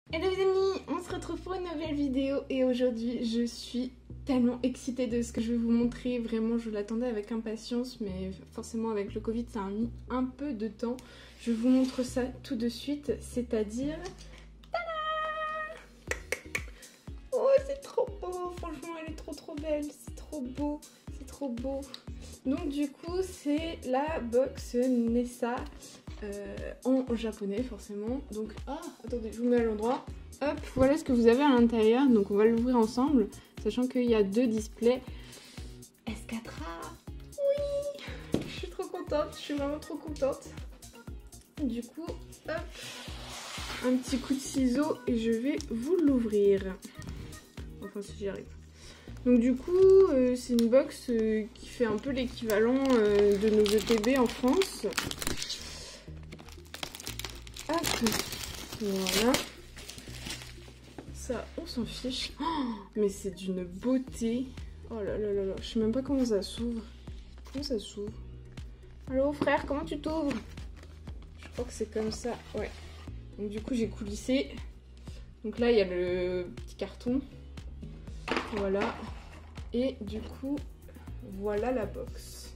Hello les amis, on se retrouve pour une nouvelle vidéo et aujourd'hui je suis tellement excitée de ce que je vais vous montrer. Vraiment je l'attendais avec impatience mais forcément avec le Covid ça a mis un peu de temps. Je vous montre ça tout de suite, c'est-à-dire... Tada! Oh c'est trop beau, franchement elle est trop belle, c'est trop beau, c'est trop beau. Donc du coup c'est la box Nessa. En japonais forcément. Donc attendez, je vous mets à l'endroit. Hop, voilà ce que vous avez à l'intérieur. Donc on va l'ouvrir ensemble, sachant qu'il y a deux displays S4A. Oui, je suis trop contente, je suis vraiment trop contente. Du coup, hop, un petit coup de ciseau et je vais vous l'ouvrir. Enfin si j'y arrive. Donc du coup, c'est une box qui fait un peu l'équivalent de nos ETB en France. Hop, voilà. Ça, on s'en fiche. Oh, mais c'est d'une beauté. Oh là là là là. Je sais même pas comment ça s'ouvre. Comment ça s'ouvre? Allô frère, comment tu t'ouvres? Je crois que c'est comme ça. Ouais. Donc du coup, j'ai coulissé. Donc là, il y a le petit carton. Voilà. Et du coup, voilà la box.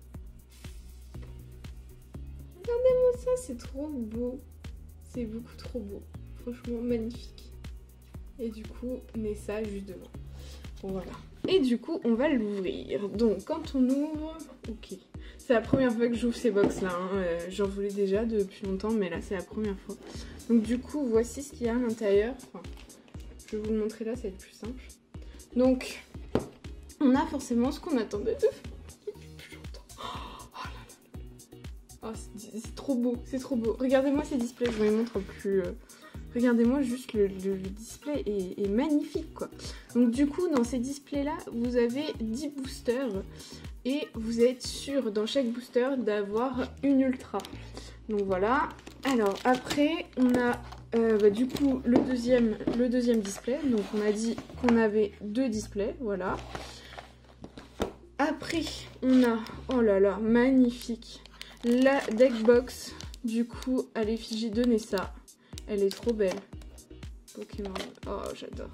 Regardez-moi ça, c'est trop beau. C'est beaucoup trop beau, franchement magnifique. Et du coup, Nessa juste devant. Bon voilà. Et du coup, on va l'ouvrir. Donc quand on ouvre, ok. C'est la première fois que j'ouvre ces box là. Hein. J'en voulais déjà depuis longtemps, mais là c'est la première fois. Donc du coup, voici ce qu'il y a à l'intérieur. Enfin, je vais vous le montrer là, ça va être plus simple. Donc, on a forcément ce qu'on attendait depuis longtemps. Oh là là. Oh, c'est trop beau, c'est trop beau. Regardez-moi ces displays, je vous les montre plus. Regardez-moi juste le display est magnifique quoi. Donc du coup dans ces displays là vous avez 10 boosters et vous êtes sûr dans chaque booster d'avoir une ultra. Donc voilà. Alors après on a du coup le deuxième display. Donc on a dit qu'on avait deux displays, voilà. Après on a, oh là là, magnifique, la deckbox du coup à l'effigie de Nessa. Elle est trop belle. Pokémon. Oh, j'adore.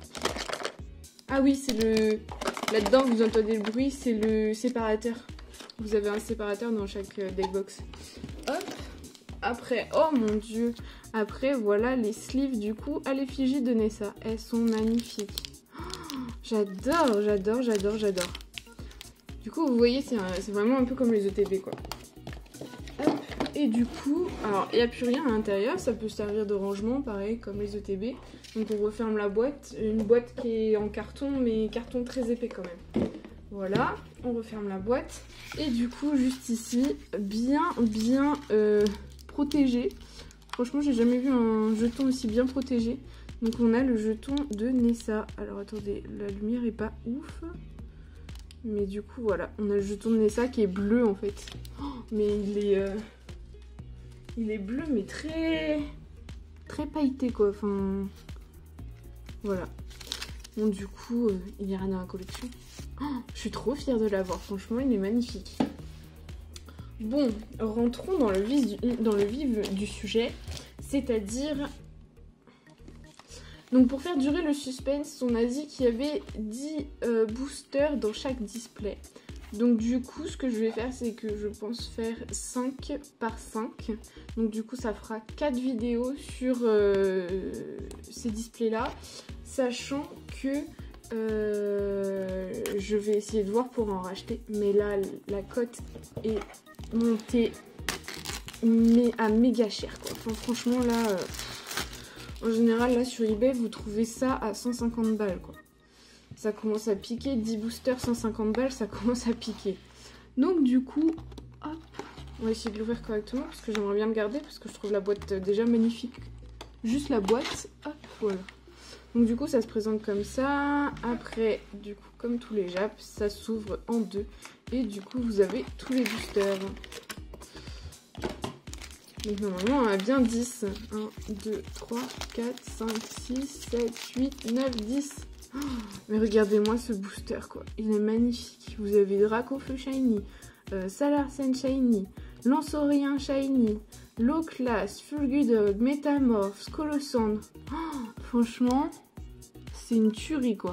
Ah oui, c'est le... Là-dedans, vous entendez le bruit, c'est le séparateur. Vous avez un séparateur dans chaque deckbox. Hop. Après, oh mon dieu. Après, voilà les sleeves du coup à l'effigie de Nessa. Elles sont magnifiques. Oh, j'adore, j'adore, j'adore, j'adore. Du coup, vous voyez, c'est vraiment un peu comme les ETB quoi. Hop. Et du coup, alors il n'y a plus rien à l'intérieur, ça peut servir de rangement, pareil comme les ETB. Donc on referme la boîte, une boîte qui est en carton, mais carton très épais quand même. Voilà, on referme la boîte. Et du coup, juste ici, bien protégé. Franchement, j'ai jamais vu un jeton aussi bien protégé. Donc on a le jeton de Nessa. Alors attendez, la lumière est pas ouf. Mais du coup, voilà, on a le jeton de Nessa qui est bleu en fait. Oh, mais il est bleu mais très pailleté quoi, enfin voilà. Bon du coup il y a rien dans la collection. Oh, je suis trop fière de l'avoir, franchement il est magnifique. Bon, rentrons dans le vif du sujet, c'est-à-dire... Donc pour faire durer le suspense, on a dit qu'il y avait 10 boosters dans chaque display. Donc du coup ce que je vais faire c'est que je pense faire 5 par 5. Donc du coup ça fera 4 vidéos sur ces displays là. Sachant que je vais essayer de voir pour en racheter. Mais là la cote est montée mais à méga cher quoi. Enfin, franchement là en général là sur eBay vous trouvez ça à 150 balles quoi. Ça commence à piquer, 10 boosters, 150 balles, ça commence à piquer. Donc du coup, hop, on va essayer de l'ouvrir correctement parce que j'aimerais bien le garder parce que je trouve la boîte déjà magnifique. Juste la boîte, hop, voilà. Donc du coup, ça se présente comme ça. Après, du coup, comme tous les japs, ça s'ouvre en deux. Et du coup, vous avez tous les boosters. Donc normalement, on a bien 10. 1, 2, 3, 4, 5, 6, 7, 8, 9, 10. Oh, mais regardez-moi ce booster quoi, il est magnifique. Vous avez Dracofeu Shiny, Salarsen Shiny, Lanceorien Shiny, Low Class, Fulgudog, Metamorph, Colossandre. Oh, Franchement, c'est une tuerie quoi.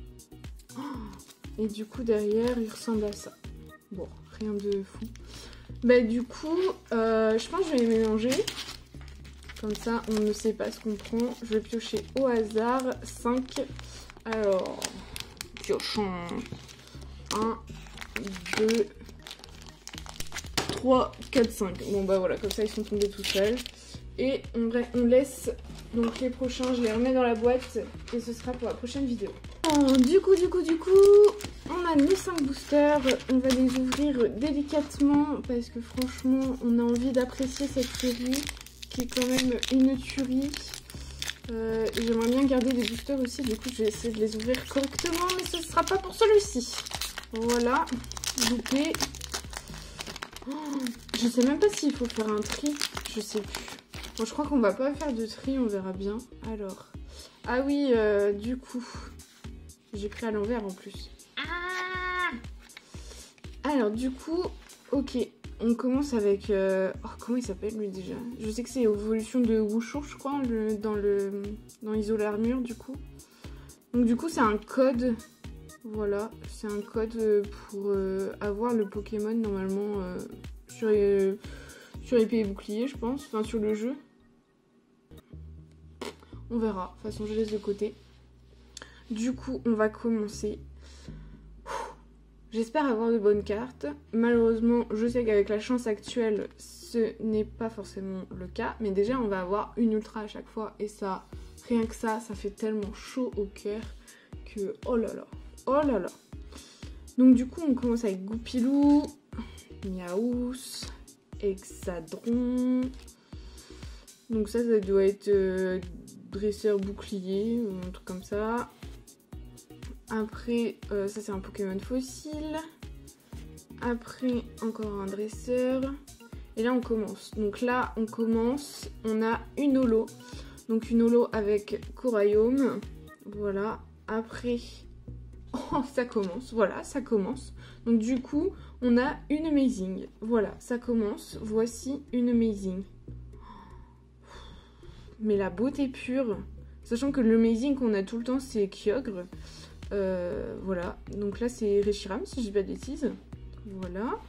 Et du coup derrière il ressemble à ça. Bon, rien de fou. Bah du coup, je pense que je vais les mélanger. Comme ça, on ne sait pas ce qu'on prend. Je vais piocher au hasard 5. Alors, piochons 1, 2, 3, 4, 5. Bon bah voilà, comme ça ils sont tombés tout seuls. Et on laisse donc les prochains, je les remets dans la boîte et ce sera pour la prochaine vidéo. Oh, du coup, on a nos 5 boosters. On va les ouvrir délicatement parce que franchement, on a envie d'apprécier cette série qui est quand même une tuerie. J'aimerais bien garder des boosters aussi, du coup je vais essayer de les ouvrir correctement, mais ce ne sera pas pour celui-ci. Voilà, loupé. Oh, je sais même pas s'il faut faire un tri, je sais plus. Bon, je crois qu'on va pas faire de tri, on verra bien. Alors, ah oui, du coup, j'ai pris à l'envers en plus. Ah, alors du coup, ok. On commence avec... Oh, comment il s'appelle lui déjà? Je sais que c'est Evolution de Wushu, je crois, dans Iso l'armure du coup. Donc du coup c'est un code. Voilà, c'est un code pour avoir le Pokémon normalement sur épée et bouclier je pense. Enfin sur le jeu. On verra, de toute façon je laisse de côté. Du coup on va commencer. J'espère avoir de bonnes cartes. Malheureusement, je sais qu'avec la chance actuelle, ce n'est pas forcément le cas. Mais déjà, on va avoir une ultra à chaque fois. Et ça, rien que ça fait tellement chaud au cœur que... Oh là là, oh là là. Donc du coup, on commence avec Goupilou, Miaous, Hexadron. Donc ça doit être dresseur bouclier ou un truc comme ça. Après, ça c'est un Pokémon fossile. Après, encore un dresseur. Et là, on commence. Donc là, on commence. On a une holo. Donc une holo avec Coraillum. Voilà. Après, oh, ça commence. Voilà, ça commence. Donc du coup, on a une Amazing. Voilà, ça commence. Voici une Amazing. Mais la beauté pure. Sachant que le Amazing qu'on a tout le temps, c'est Kyogre. Voilà, donc là c'est Reshiram si je dis pas de bêtises. Voilà.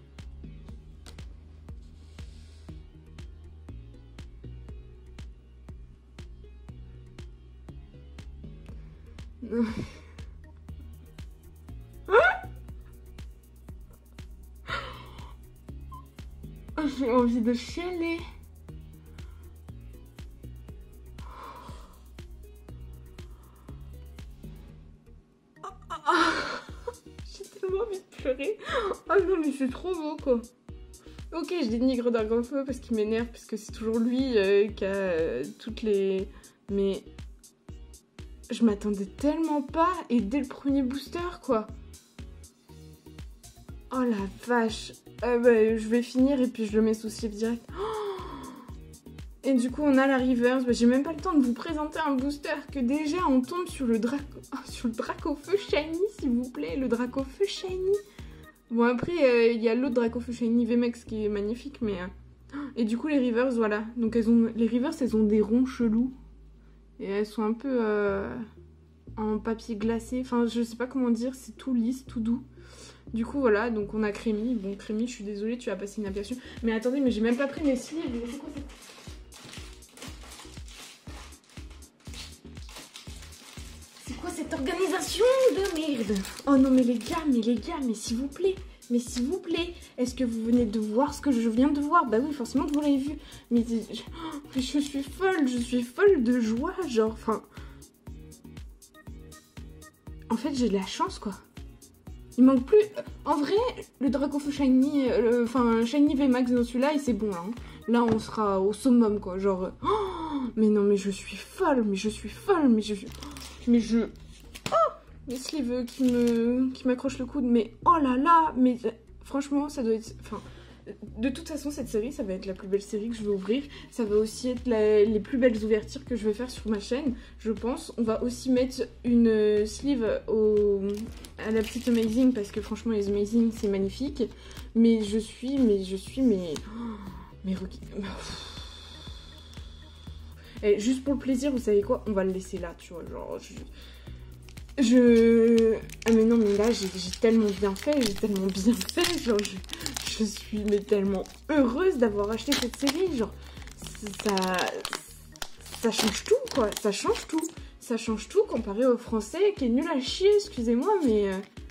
J'ai envie de chialer. J'ai tellement envie de pleurer. Oh non mais c'est trop beau quoi. Ok, je dénigre Dragonfeu parce qu'il m'énerve, parce que c'est toujours lui qui a toutes les... Mais je m'attendais tellement pas, et dès le premier booster quoi. Oh la vache. Bah, je vais finir et puis je le mets sous slip direct. Et du coup on a la reverse. Bah, j'ai même pas le temps de vous présenter un booster que déjà on tombe sur le Dracofeu Shiny s'il vous plaît. Le Dracofeu Shiny. Bon après il y a l'autre Dracofeu Shiny VMAX qui est magnifique mais... Et du coup les reverse voilà. Donc les reverse elles ont des ronds chelous. Et elles sont un peu en papier glacé. Enfin je sais pas comment dire, c'est tout lisse, tout doux. Du coup voilà, donc on a Crémy. Bon Crémy, je suis désolée, tu as passé inaperçu. Mais attendez, mais j'ai même pas pris mes sleeves. C'est quoi ça? C'est quoi cette organisation de merde? Oh non mais les gars, mais s'il vous plaît. Mais s'il vous plaît, est-ce que vous venez de voir ce que je viens de voir? Bah oui, forcément que vous l'avez vu. Mais je suis folle de joie, genre, enfin... En fait, j'ai de la chance, quoi. Il manque plus... En vrai, le Dracofeu Shiny, enfin, Shiny VMAX dans celui-là, et c'est bon, là. Hein. Là, on sera au summum, quoi. Genre... Oh, mais non, mais je suis folle, mais je... Oh, les sleeves qui m'accrochent le coude, mais oh là là, mais franchement, ça doit être... Enfin, de toute façon, cette série, ça va être la plus belle série que je vais ouvrir. Ça va aussi être les plus belles ouvertures que je vais faire sur ma chaîne, je pense. On va aussi mettre une sleeve à la petite Amazing, parce que franchement, les Amazing, c'est magnifique. Mais Et juste pour le plaisir, vous savez quoi, on va le laisser là, tu vois, genre... Ah mais non, mais là, j'ai tellement bien fait, genre, je suis mais tellement heureuse d'avoir acheté cette série, genre, ça change tout, quoi, ça change tout comparé au français, qui est nul à chier, excusez-moi, mais...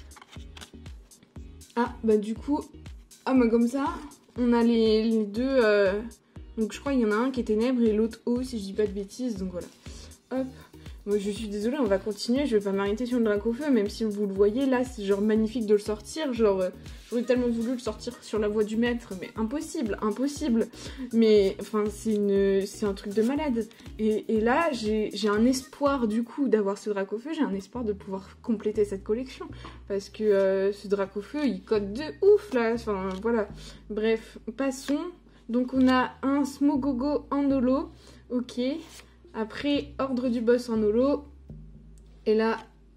Ah, bah du coup, ah bah comme ça, on a les deux, donc je crois qu'il y en a un qui est ténèbres et l'autre eau, si je dis pas de bêtises, donc voilà, hop. Moi je suis désolée, on va continuer, je vais pas m'arrêter sur le Dracofeu, même si vous le voyez, là c'est genre magnifique de le sortir, genre j'aurais tellement voulu le sortir sur la voie du maître, mais impossible, mais enfin c'est un truc de malade, et là j'ai un espoir du coup d'avoir ce Dracofeu, j'ai un espoir de pouvoir compléter cette collection, parce que ce Dracofeu il code de ouf là, enfin voilà, bref, passons, donc on a un Smogogo en holo, ok. Après, Ordre du Boss en holo. Et là...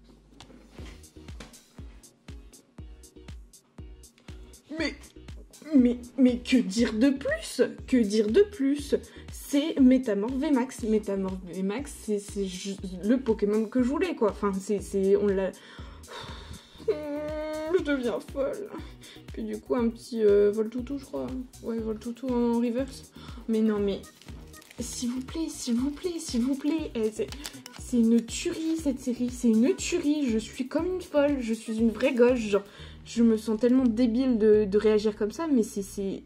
Mais que dire de plus? Que dire de plus? C'est Métamorph VMAX. Métamorph VMAX, c'est le Pokémon que je voulais, quoi. Enfin, on l'a... Je deviens folle. Puis du coup, un petit Voltoutou, je crois. Ouais, Voltoutou en reverse. Mais non, mais... S'il vous plaît, c'est une tuerie cette série, c'est une tuerie, je suis comme une folle, je suis une vraie gauche, genre, je me sens tellement débile de réagir comme ça, mais c'est...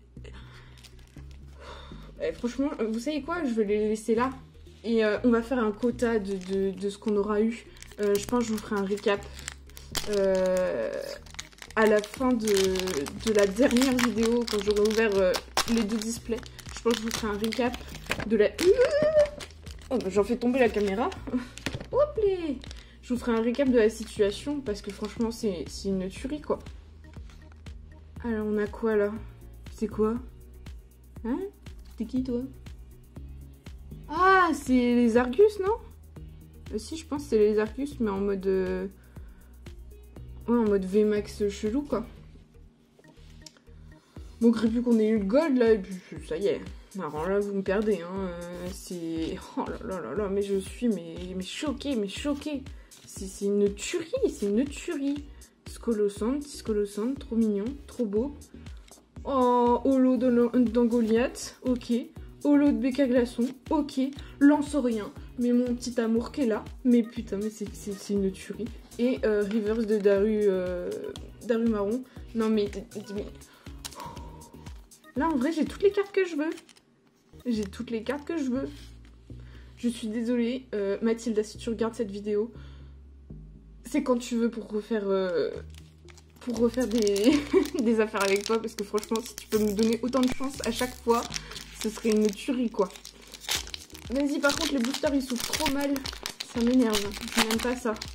franchement, vous savez quoi, je vais les laisser là, et on va faire un quota de ce qu'on aura eu, je pense que je vous ferai un récap à la fin de la dernière vidéo, quand j'aurai ouvert les deux displays. Je pense que je vous ferai un recap de la... Oh, bah, j'en fais tomber la caméra. Hop là. Je vous ferai un recap de la situation parce que franchement, c'est une tuerie, quoi. Alors, on a quoi, là? C'est quoi? Hein? T'es qui, toi? Ah, c'est les Argus, non? Si, je pense que c'est les Argus, mais en mode... Ouais, en mode VMAX chelou, quoi. Bon, plus qu'on ait eu le gold, là, et puis ça y est. Alors là, vous me perdez, hein. C'est... Oh là, mais je suis mais choquée, C'est une tuerie, Scolosand, trop mignon, trop beau. Oh, holo d'Angoliath, ok. Holo de Becca Glaçon, ok. Lance-Rien, mais mon petit amour qui est là. Mais putain, mais c'est une tuerie. Et Reverse de Daru Marron. Non mais... Là, en vrai, j'ai toutes les cartes que je veux. Je suis désolée. Mathilda, si tu regardes cette vidéo, c'est quand tu veux pour refaire des affaires avec toi. Parce que franchement, si tu peux me donner autant de chance à chaque fois, ce serait une tuerie, quoi. Vas-y, par contre, les boosters, ils souffrent trop mal. Ça m'énerve. Je n'aime pas ça.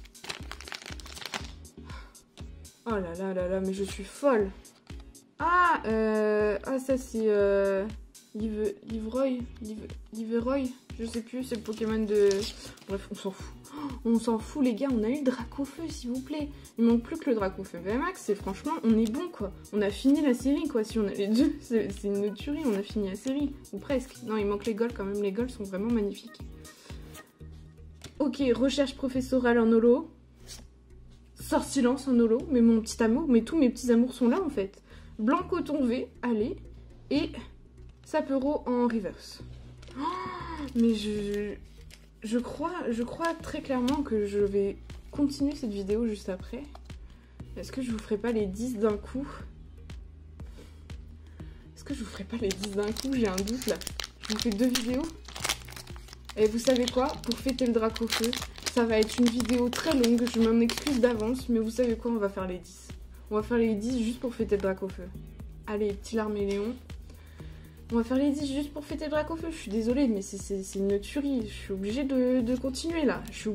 Oh là, mais je suis folle. Ah, ça c'est Livroy, je sais plus, c'est le Pokémon de... Bref, on s'en fout. On s'en fout, les gars, on a eu le Dracofeu, s'il vous plaît. Il manque plus que le Dracofeu VMAX, et franchement, on est bon, quoi. On a fini la série, quoi, si on a les deux. C'est une tuerie, on a fini la série. Ou presque. Non, il manque les golds, quand même. Les golds sont vraiment magnifiques. Ok, recherche professorale en holo. Sort silence en holo. Mais mon petit amour, mais tous mes petits amours sont là, en fait. Blanc coton V, allez, et Sapero en reverse. Oh, mais je crois très clairement que je vais continuer cette vidéo juste après. Est-ce que je vous ferai pas les 10 d'un coup? J'ai un doute là. Je vous fais 2 vidéos. Et vous savez quoi? Pour fêter le Dracofeu, ça va être une vidéo très longue, je m'en excuse d'avance, mais vous savez quoi? On va faire les 10. On va faire les 10 juste pour fêter le Dracofeu. Allez, petit Larméléon. On va faire les 10 juste pour fêter le Dracofeu. Je suis désolée, mais c'est une tuerie. Je suis obligée de continuer, là. J'en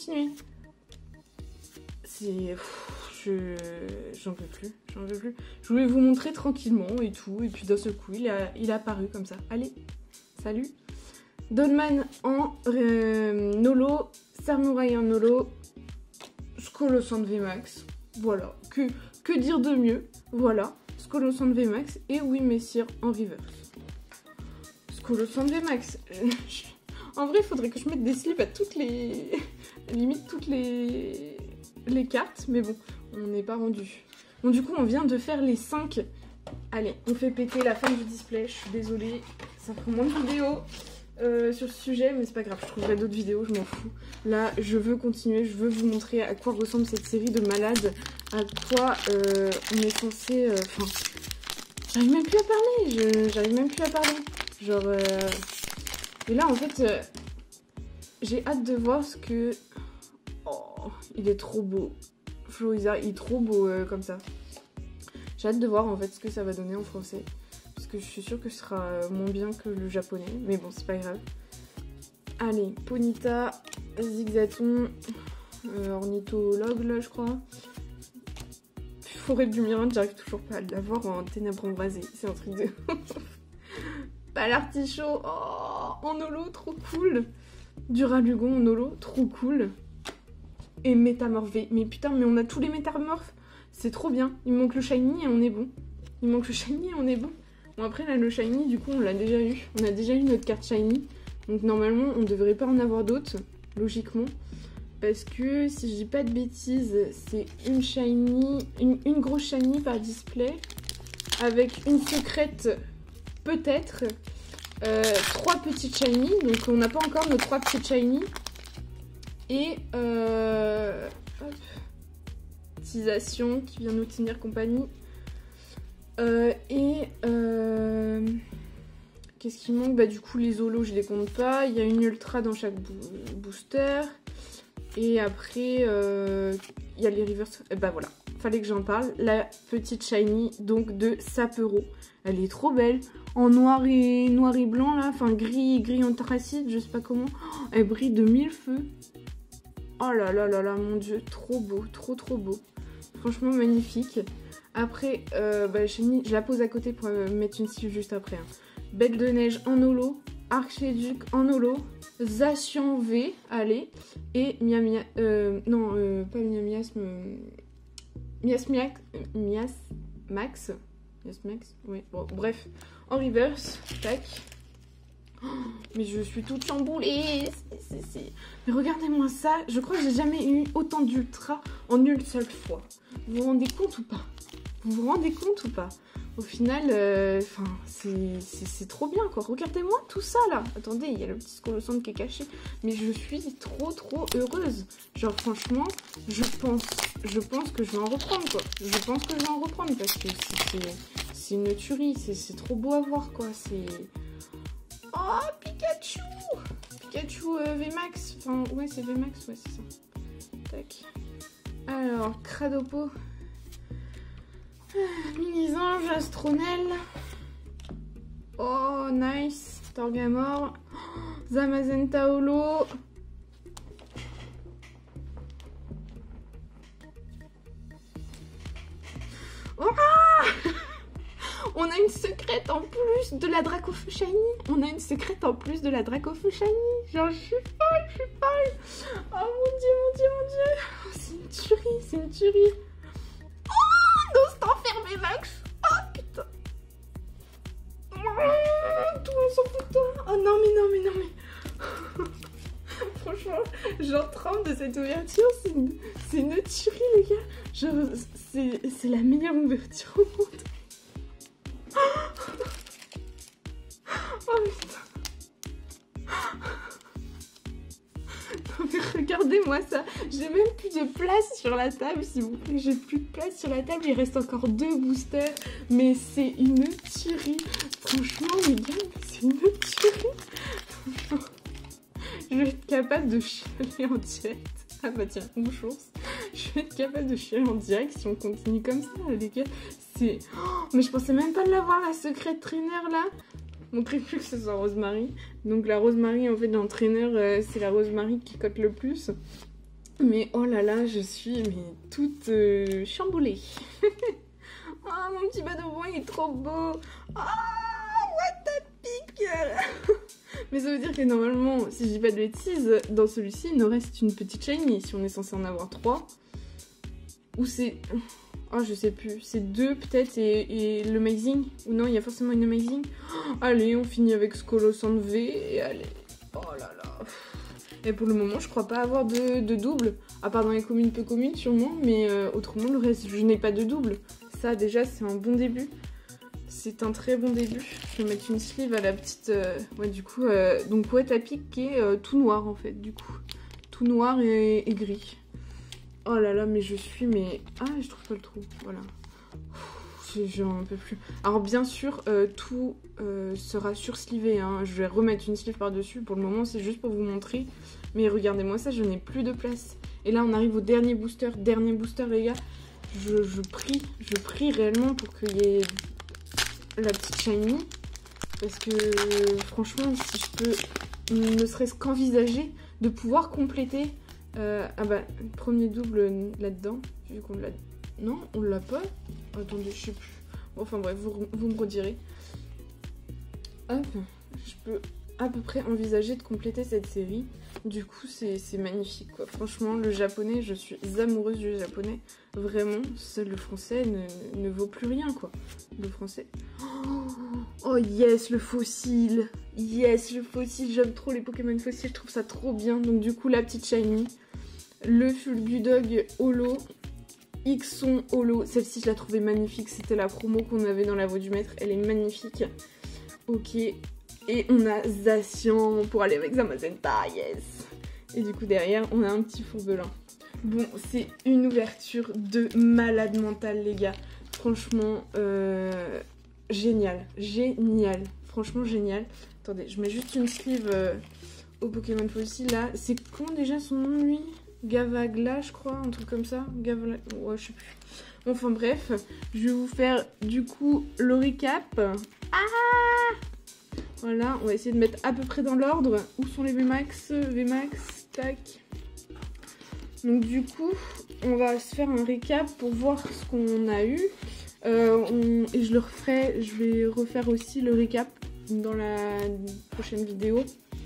peux plus. Je voulais vous montrer tranquillement et tout. Et puis d'un seul coup, il est apparu comme ça. Allez, salut. Donman en holo. Samouraï en holo. Scolosand VMAX. Voilà. Que dire de mieux? Voilà. Scolosand VMAX et oui Messire en reverse. Scolosand VMAX. En vrai, il faudrait que je mette des slips à toutes les... limite toutes les cartes. Mais bon, on n'est pas rendu. Bon, du coup, on vient de faire les 5. Allez, on fait péter la fin du display. Je suis désolée, ça fait moins de vidéos sur ce sujet, mais c'est pas grave, je trouverai d'autres vidéos, je m'en fous. Là, je veux continuer, je veux vous montrer à quoi ressemble cette série de malades, à quoi on est censé... Enfin, j'arrive même plus à parler, j'arrive même plus à parler. Genre... Et là, en fait, j'ai hâte de voir ce que... Oh, il est trop beau. Florizarre, il est trop beau comme ça. J'ai hâte de voir en fait ce que ça va donner en français. Parce que je suis sûre que ce sera moins bien que le japonais. Mais bon, c'est pas grave. Allez, Ponyta, Zigzaton, ornithologue là, je crois. Forêt du Mirande, j'arrive toujours pas à l'avoir en ténèbres embrasées. C'est un truc de... Pas l'artichaut, oh, en holo, trop cool. Duralugon en holo, trop cool. Et métamorphé. Mais putain, mais on a tous les métamorphes. C'est trop bien. Il me manque le shiny et on est bon. Il me manque le shiny et on est bon. Bon, après, là, le shiny, du coup, on l'a déjà eu. On a déjà eu notre carte shiny. Donc, normalement, on devrait pas en avoir d'autres, logiquement. Parce que, si je dis pas de bêtises, c'est une shiny, une grosse shiny par display. Avec une secrète, peut-être. 3 petites shiny. Donc, on n'a pas encore nos 3 petites shiny. Et, hop. Tisation qui vient nous tenir compagnie. Qu'est-ce qui manque? Bah du coup les holos je les compte pas. Il y a une ultra dans chaque booster. Et après il y a les reverse. Bah voilà, fallait que j'en parle. La petite shiny donc de Sapero. Elle est trop belle. En noir et blanc là. Enfin gris anthracite, je sais pas comment. Oh, elle brille de 1000 feux. Oh là là là là mon dieu. Trop beau, trop beau. Franchement magnifique. Après, bah, je la pose à côté pour mettre une sleeve juste après. Hein. Bête de neige en holo, Archduc en holo, Zacian V, allez, et Miasmax, pas Miasmax, oui, bon, bref, en reverse, tac. Oh, mais je suis toute chamboulée. Mais regardez-moi ça. Je crois que j'ai jamais eu autant d'ultra en une seule fois. Vous vous rendez compte ou pas? Vous vous rendez compte ou pas? Au final, c'est trop bien quoi. Regardez-moi tout ça là. Attendez, il y a le petit Scolossante qui est caché. Mais je suis trop heureuse. Genre franchement, je pense que je vais en reprendre quoi. Je pense que je vais en reprendre parce que c'est une tuerie. C'est trop beau à voir quoi. C'est... Oh, Pikachu! Pikachu VMAX. Enfin, ouais, c'est VMAX, ouais, c'est ça. Tac. Alors, Cradopo. Mini-Ange, Astronel. Oh, nice. Torgamore. Zamazenta Holo. Oh! On a une secrète en plus de la Dracofeu Shiny. On a une secrète en plus de la Dracofeu Shiny. Genre, je suis folle. Oh mon dieu. Oh, c'est une tuerie. Oh, Ghost enfermé Max. Oh putain. Oh, tout le monde s'en fout de toi. Oh non mais. Franchement, j'en tremble de cette ouverture. C'est une tuerie les gars. Genre, c'est la meilleure ouverture au monde. Oh putain. Non mais regardez-moi ça. J'ai même plus de place sur la table s'il vous plaît. J'ai plus de place sur la table. Il reste encore 2 boosters. Mais c'est une tuerie. Franchement les gars, c'est une tuerie. Franchement, je vais être capable de chialer en direct. Ah bah tiens, bonjour. Je vais être capable de chialer en direct si on continue comme ça les gars. C'est... Oh, mais je pensais même pas de l'avoir la secrète trainer là. On ne plus que ce soit Rosemary. Donc la Rosemary en fait dans le trainer c'est la Rosemary qui cote le plus. Mais oh là là je suis toute chamboulée. Oh mon petit Badobon il est trop beau. Oh what the pique. Mais ça veut dire que normalement si je dis pas de bêtises dans celui-ci il nous reste une petite shiny si on est censé en avoir 3. Ou c'est... Oh, je sais plus. C'est 2 peut-être et le Amazing. Ou non, il y a forcément une Amazing. Oh, allez, on finit avec Scolossante V. Et allez. Oh là là. Et pour le moment, je crois pas avoir de double. À part dans les communes peu communes, sûrement. Mais autrement, le reste, je n'ai pas de double. Ça, déjà, c'est un bon début. C'est un très bon début. Je vais mettre une sleeve à la petite... Ouais, du coup... Donc, What a Pic qui est tout noir, en fait, du coup. Tout noir et gris. Oh là là, mais je suis... Mais... Ah, je trouve pas le trou. Voilà. J'en peux plus. Alors, bien sûr, tout sera surslivé. Hein. Je vais remettre une sleeve par-dessus. Pour le moment, c'est juste pour vous montrer. Mais regardez-moi ça, je n'ai plus de place. Et là, on arrive au dernier booster. Dernier booster, les gars. Je prie réellement pour qu'il y ait la petite shiny. Parce que, franchement, si je peux, ne serait-ce qu'envisager de pouvoir compléter... ah bah, premier double là-dedans. Vu qu'on l'a... Non, on l'a pas. Attendez, je sais plus. Enfin bref, vous me redirez. Hop, je peux à peu près envisager de compléter cette série. Du coup, c'est magnifique, quoi. Franchement, le japonais, je suis amoureuse du japonais. Vraiment, le français ne vaut plus rien, quoi. Le français... Oh yes, le fossile. Yes, le fossile. J'aime trop les Pokémon fossiles, je trouve ça trop bien. Donc du coup, la petite shiny. Le Fulgudog holo. Xon holo. Celle-ci, je la trouvais magnifique. C'était la promo qu'on avait dans la voie du maître. Elle est magnifique. Ok. Et on a Zacian pour aller avec Zamazenta. Yes. Et du coup, derrière, on a un petit fourbelin. Bon, c'est une ouverture de malade mental, les gars. Franchement, génial. Génial. Franchement, génial. Attendez, je mets juste une sleeve au Pokémon fossile, là. C'est comment déjà son nom, lui? Gavagla, je crois, un truc comme ça. Gavagla, ouais, je sais plus. Enfin bref, je vais vous faire du coup le recap. Ah! Voilà, on va essayer de mettre à peu près dans l'ordre. Où sont les VMAX? VMAX, tac. Donc du coup, on va se faire un recap pour voir ce qu'on a eu. Et je le referai, je vais refaire aussi le recap dans la prochaine vidéo.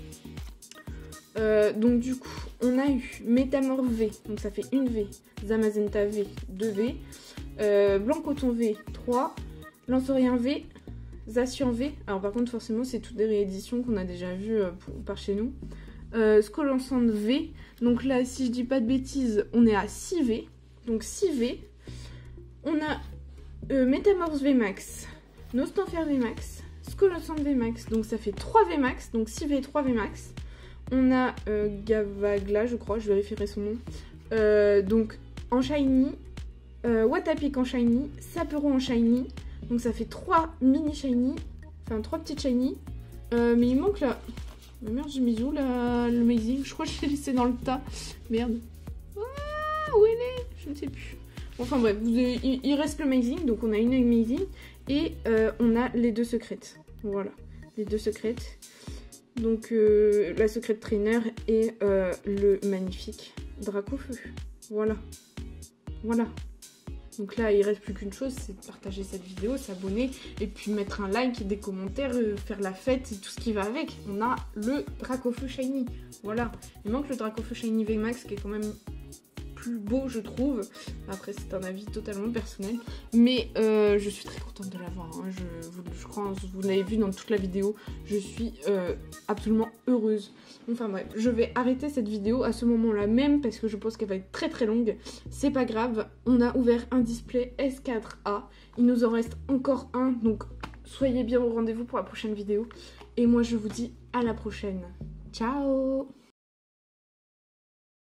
Donc du coup, on a eu Métamorph V, donc ça fait une V, Zamazenta V, 2 V, Blancoton V, 3, Lanceurien V, Zacian V, alors par contre forcément c'est toutes des rééditions qu'on a déjà vues par chez nous, Scolansand V, donc là si je dis pas de bêtises, on est à 6 V, donc 6 V, on a Métamorph V Max, Nostanfer V Max, Scolansand V Max, donc ça fait 3 V Max, donc 6 V, 3 V Max. On a Gavagla, je crois, je vérifierai son nom. Donc en shiny, What a Pic en shiny, Sapero en shiny. Donc ça fait 3 mini shiny, enfin 3 petites shiny. Mais il manque là. Mais merde, j'ai mis où là, le Amazing? Je crois que je l'ai laissé dans le tas. Merde. Ah, où elle est? Je ne sais plus. Enfin bref, il reste le Amazing, donc on a une Amazing. Et on a les 2 secrètes. Voilà, les 2 secrètes. Donc la secrète trainer et le magnifique Dracofeu. Voilà. Voilà. Donc là, il reste plus qu'une chose, c'est de partager cette vidéo, s'abonner et puis mettre un like, des commentaires, faire la fête et tout ce qui va avec. On a le Dracofeu Shiny. Voilà. Il manque le Dracofeu Shiny VMAX qui est quand même plus beau, je trouve. Après, c'est un avis totalement personnel. Mais je suis très contente de l'avoir. Hein. Je crois, vous l'avez vu dans toute la vidéo. Je suis absolument heureuse. Enfin bref, je vais arrêter cette vidéo à ce moment-là même parce que je pense qu'elle va être très très longue. C'est pas grave. On a ouvert un display S4A. Il nous en reste encore un. Donc, soyez bien au rendez-vous pour la prochaine vidéo. Et moi, je vous dis à la prochaine. Ciao!